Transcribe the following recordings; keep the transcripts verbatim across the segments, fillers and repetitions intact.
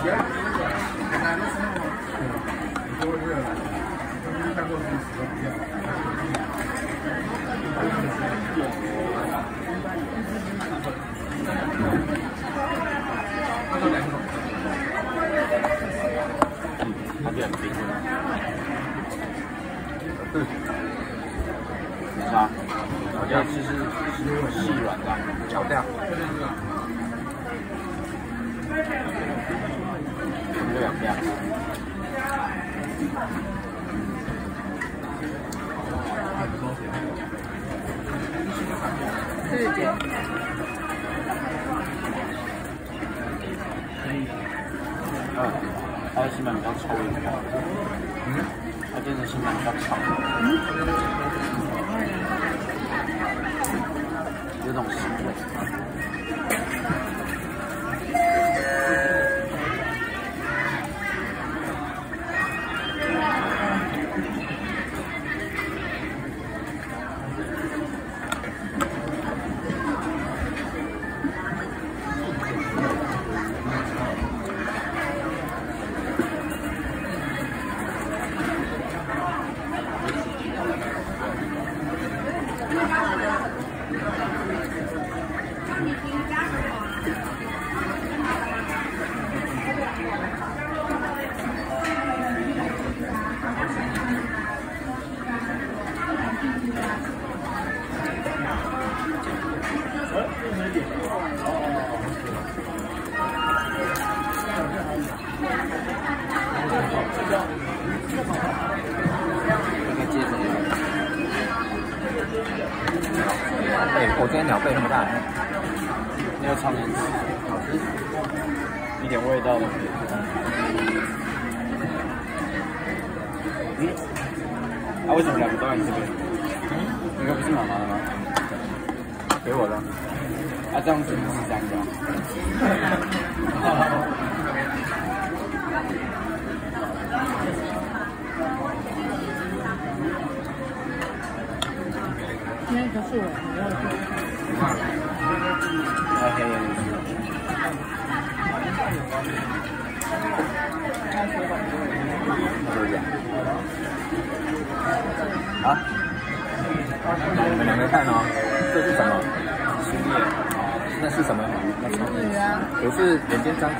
它就很冰。嗯，是吧？我觉得其实细软的， 咬掉。 没有这样。 对对。 嗯，它的心板比较抽一点。嗯，它真的心板比较长。嗯。有种腥味。 哎，我今天鸟背那么大， 那个超难吃，好吃，一点味道都没有。嗯，啊，为什么两个都在你这边？嗯，那个不是妈妈的吗？ 给我的。 啊，这样子是这样的。 那个是我，我要做。 那黑人是。就是这样。啊？ 你们两个看哦，这是什么？ 青叶。 那是什么？ 那葱叶。 不是眼睛张开，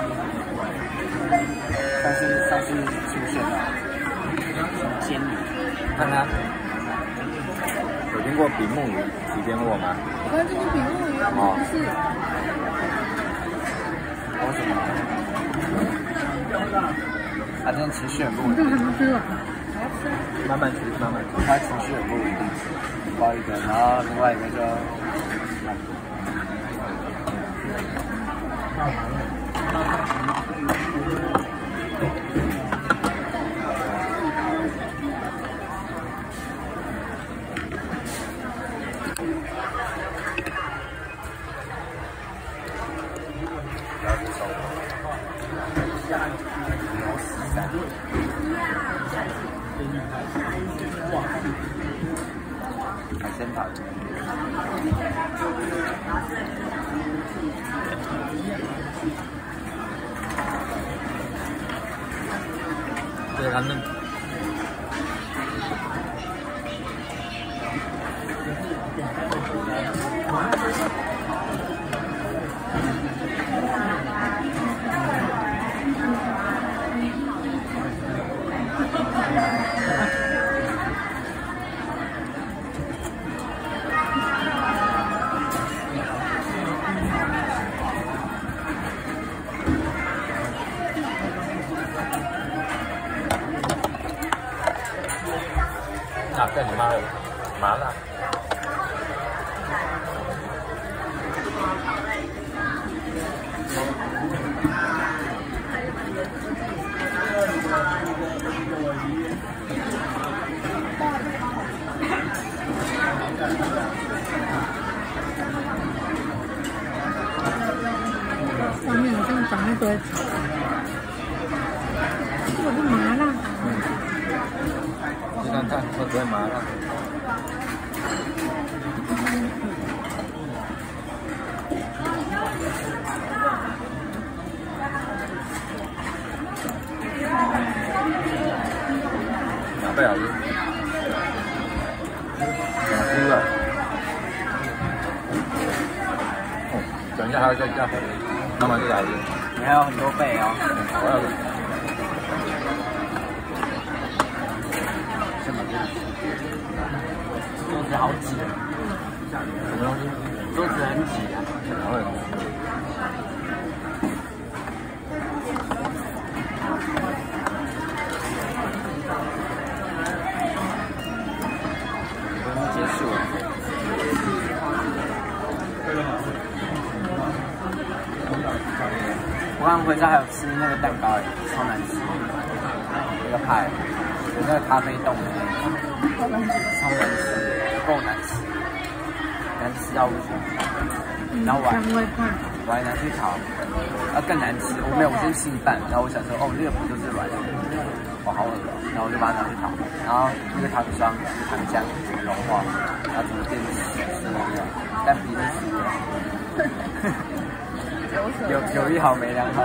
但是上次出现了煎鱼， 看它。有听过比目鱼、旗边握吗？ 我看这个比目鱼啊，不是。 为什么？它真的情绪很不稳定。 这个很吃啊。 慢慢吃，慢慢吃。 它情绪很不稳定，包一个，然后另外一个就。海鲜塔。 对他们。啊，干你妈的麻辣！ 上面好像长一堆，这个是麻辣。 你看看，会不会麻辣？ 两倍好吃。两只了。哦，等一下还要再加，那么这个好吃。 你还有很多倍哦。 我要。 什么东西？桌子好挤。 什么东西？ 桌子很挤啊。 然后。 结束了。我刚回家还有吃那个蛋糕哎，超难吃。那个派，有那个咖啡冻的那个，超难吃，超难吃，够难吃，难吃到不行。然后我还我还拿去烤，啊更难吃。我没有，我先吃一半，然后我想说，哦，这个不就是软的？我好恶哦，然后我就把它拿去烤，然后那个糖霜、糖浆整个融化，然后整个变成湿湿的那样，但皮是湿的。有有一好没两好。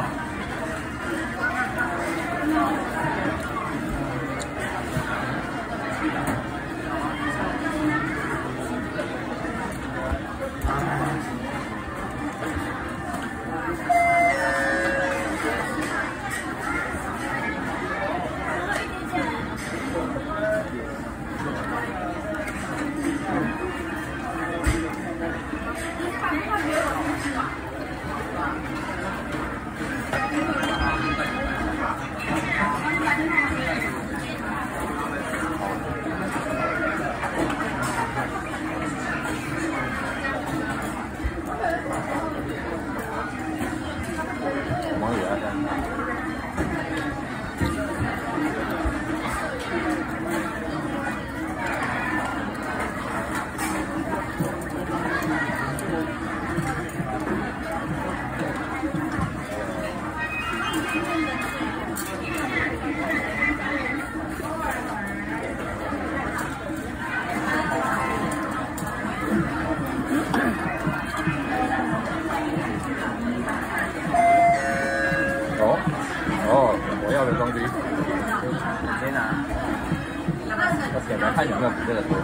看有没有比这个多。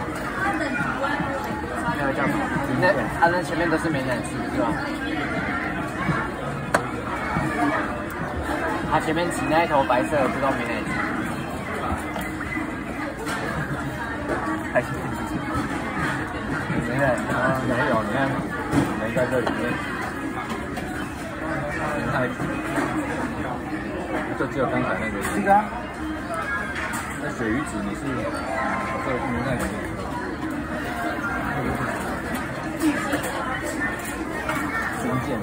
那个叫什么？那它那前面都是美乃滋是吧？它前面挤那一头白色的不知道美乃滋。还是没有， 没有，你看没在这里面。太，就只有刚才那个。 是的。 那鳕鱼子你是这个没在里面。新建。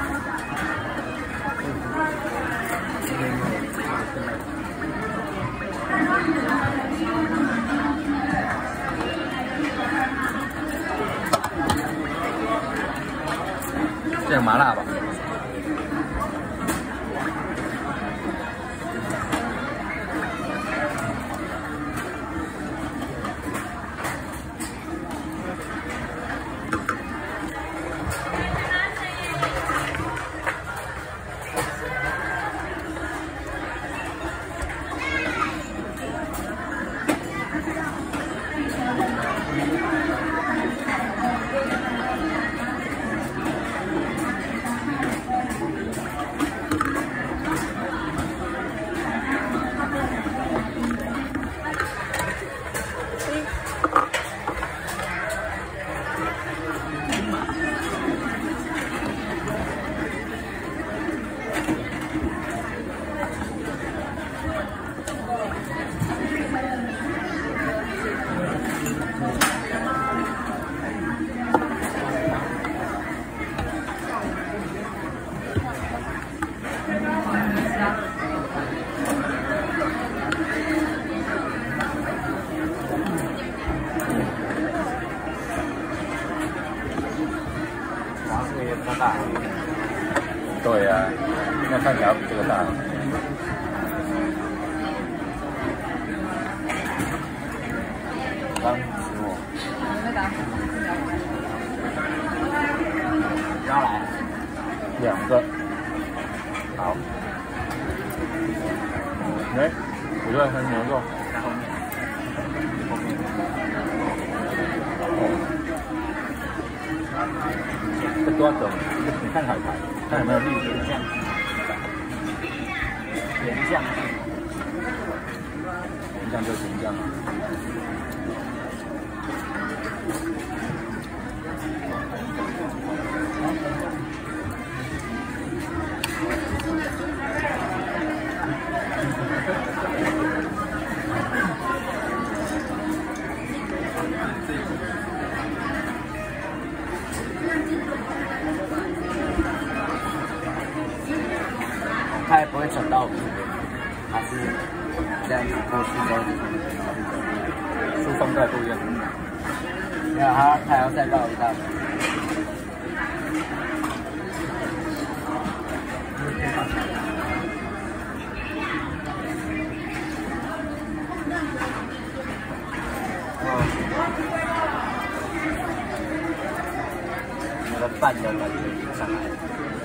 这个麻辣吧。 大。 对呀、啊，那看起来比这个大。 刚死我。 在打。 不要来。 两个。好。哎，不对，还有牛肉。 在后面。 这多种，你看海苔，看有没有绿的酱，甜酱， 甜酱就甜酱。 它也不会沉到我们这边，它是这样子过去之后就输送带不一样。 没有，它它还要再绕一大圈。我的饭的感觉已经上来了。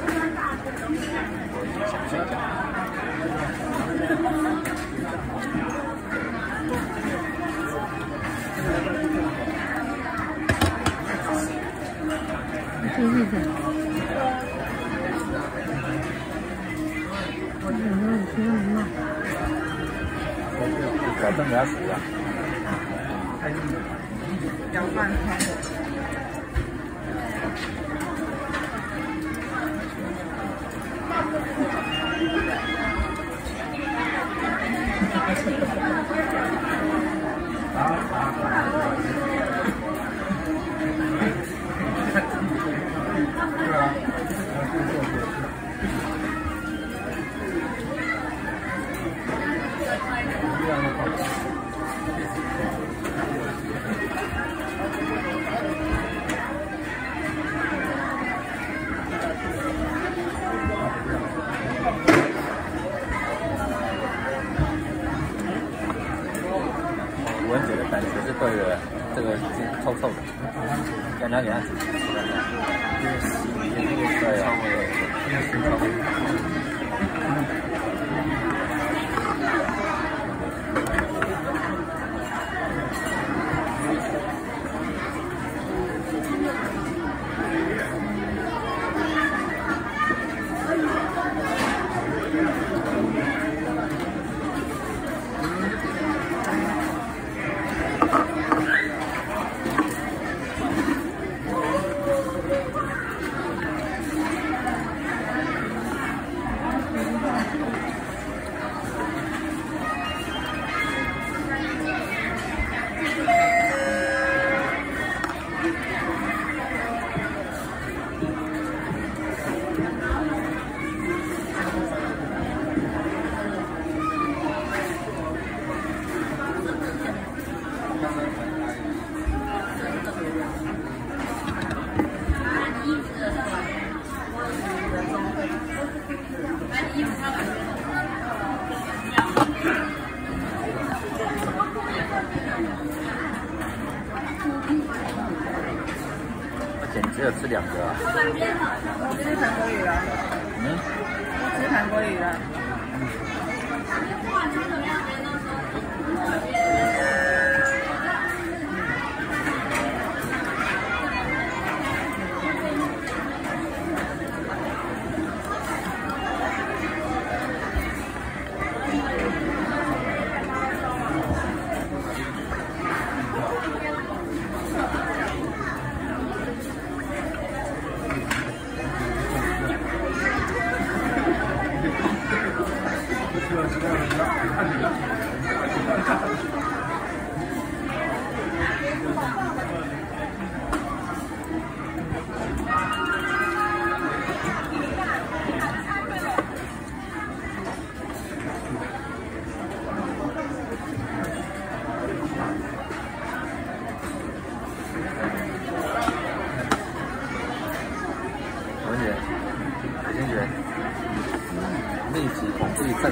我已经想睡觉。 谢谢的。我有没有吃什么？ 保证给他死啊！ 搅拌汤。 吴文姐的感觉是对的，这个是臭臭的，感觉给它煮吃的，因为洗也那个对啊，因为腥臭。只有吃两个啊。 我吃韩国语了。 嗯。 我吃韩国语了。 文姐，文姐，密集恐惧症。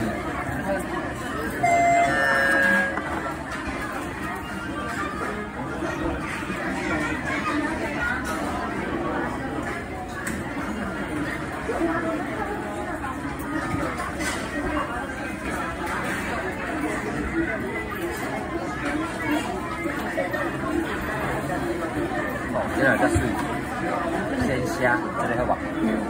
哦，现在在试。 先虾，这里好吧？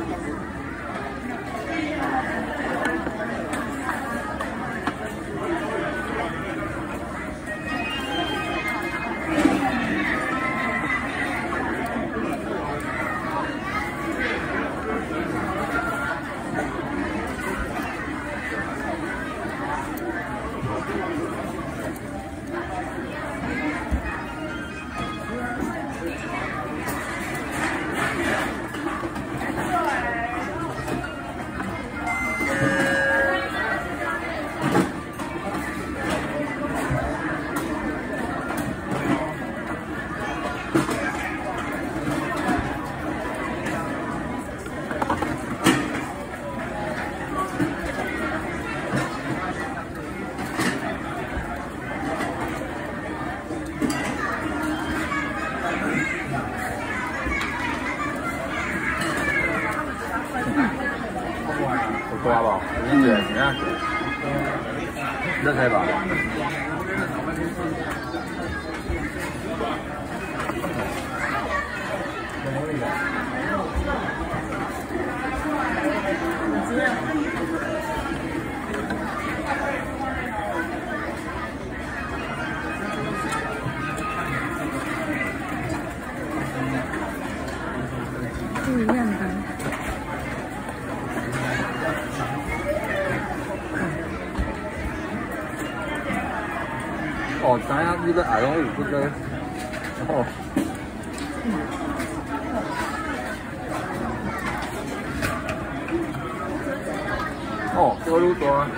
不要吧，你觉得怎么样？热开吧。 不一样的。 哦，咱呀呢個牙龍魚嗰個，哦，哦，這個滷多啊。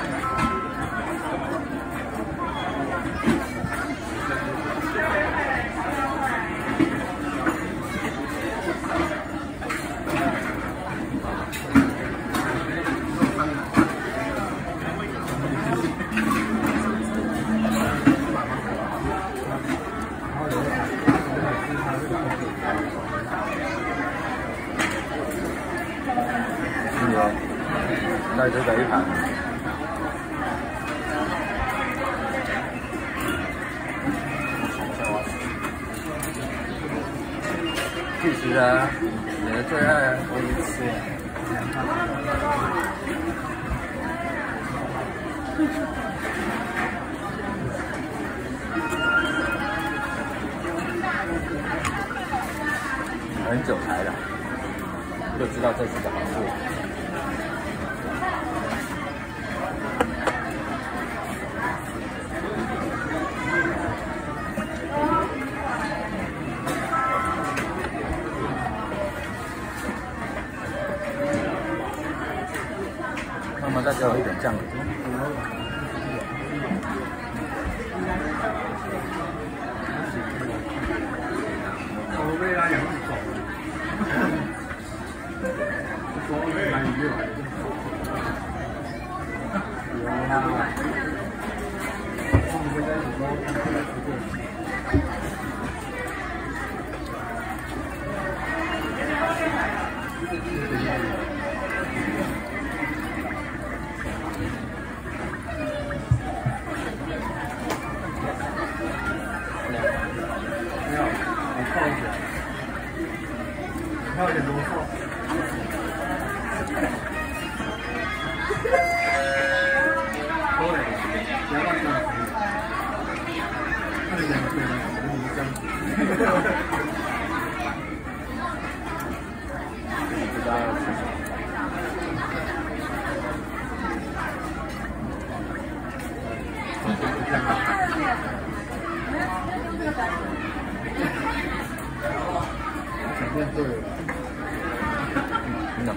带这个一盘，其实啊，你的最爱我一吃，很久才的，就知道这次的好处。那么再给我一点酱油。 我为了养狗，我为了鱼来的。还有点啰嗦。对，不要乱讲。那你两个对吗？我你这样子。不知道要吃什么。这样吧。前面对了。 No.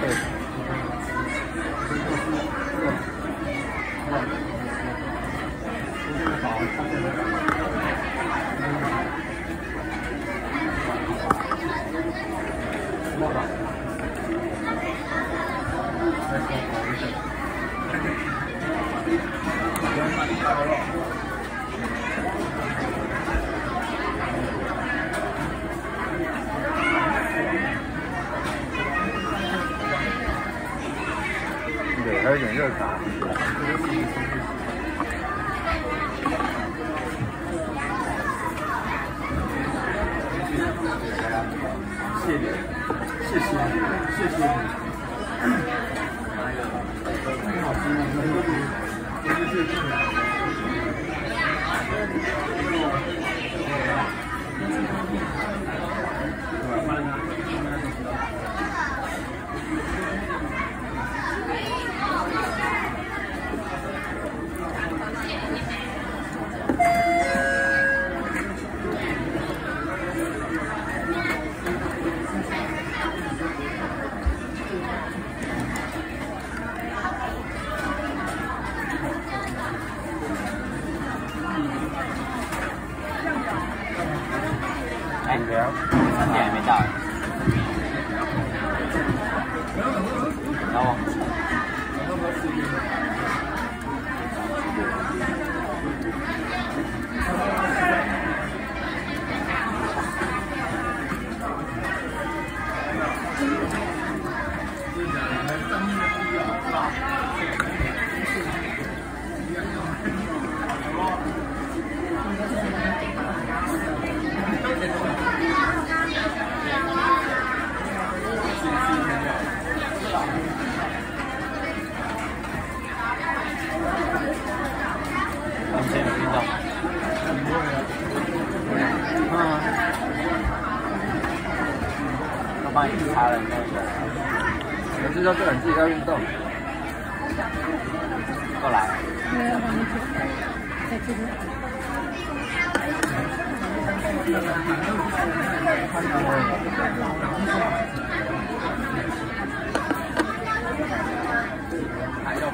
对。对，还有点热茶。谢谢，谢谢，谢谢。很好吃吗？谢谢。 哎，三点还没到，不要忘记。你今天有运动吗？嗯。我帮你擦了那个。 我知道这两季要运动。 过来。 没有，帮你做。再这个。 还有。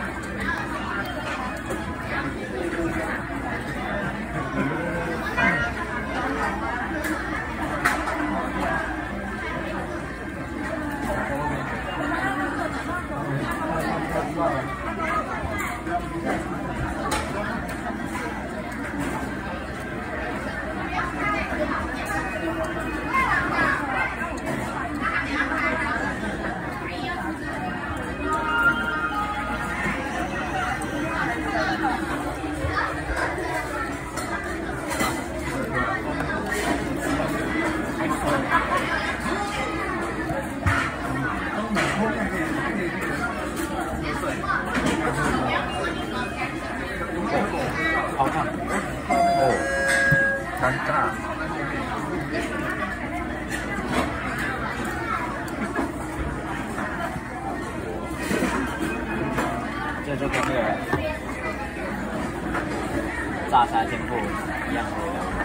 好烫哦，尴尬。 这就跟那个炸虾天妇一样的味道。